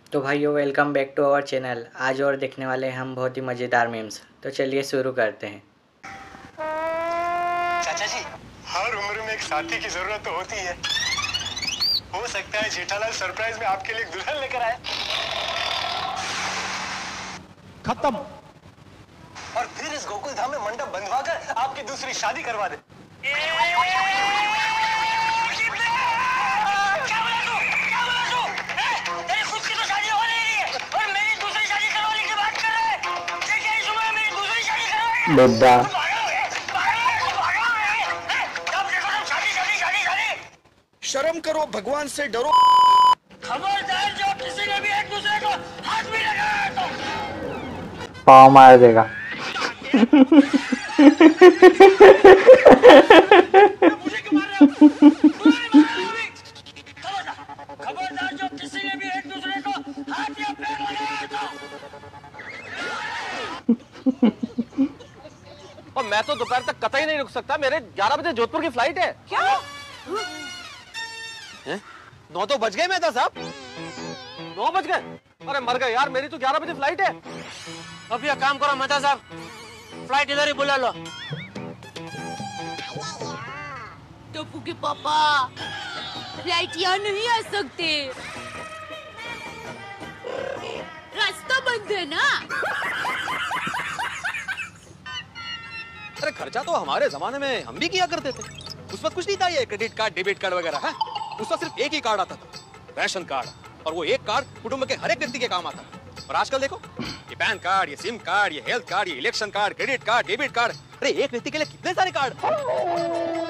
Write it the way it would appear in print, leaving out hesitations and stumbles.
तो भाइयों, welcome back to our channel. आज और देखने वाले हैं हम बहुत ही मज़ेदार मीम्स। तो चलिए शुरू करते हैं। चाचा जी, हर उम्र में एक साथी की जरूरत तो होती है। हो सकता है जेठालाल सरप्राइज में आपके लिए एक दुल्हन लेकर आए। खत्म। और फिर इस गोकुल धाम में मंडप बंधवाकर आपकी दूसरी शादी करवा दे। बुड्ढा। शर्म करो, भगवान से डरो। खबरदार, जो किसी ने भी एक दूसरे को हाथ भी लगाया तो पाँव मार देगा। मुझे क्यों मार रहे हो? तुम्हें भी मारा अभी। खबरदार, जो किसी ने भी एक दूसरे को हाथ या पैर लगाया तो। और मैं तो दोपहर तक कतई नहीं रुक सकता। मेरे 11 बजे जोधपुर की फ्लाइट है। क्या? 9 तो बज गए मेहता साहब। 9 बज गए? अरे मर गए यार, मेरी तो 11 बजे फ्लाइट है। अब ये काम करो मेहता साहब, फ्लाइट इधर ही बुला लो। टप्पू के पापा, फ्लाइट यहाँ नहीं आ सकते, रास्ता बंद है ना। अरे खर्चा तो हमारे जमाने में हम भी किया करते थे। उस वक्त कुछ नहीं था ये क्रेडिट कार्ड, डेबिट कार्ड वगैरह है। उस वक्त सिर्फ एक ही कार्ड आता था, राशन कार्ड। और वो एक कार्ड कुटुंब के हर एक व्यक्ति के काम आता है। और आजकल देखो, ये पैन कार्ड, ये सिम कार्ड, ये हेल्थ कार्ड, ये election card, credit card, debit card. अरे एक व्यक्ति के लिए कितने सारे कार्ड।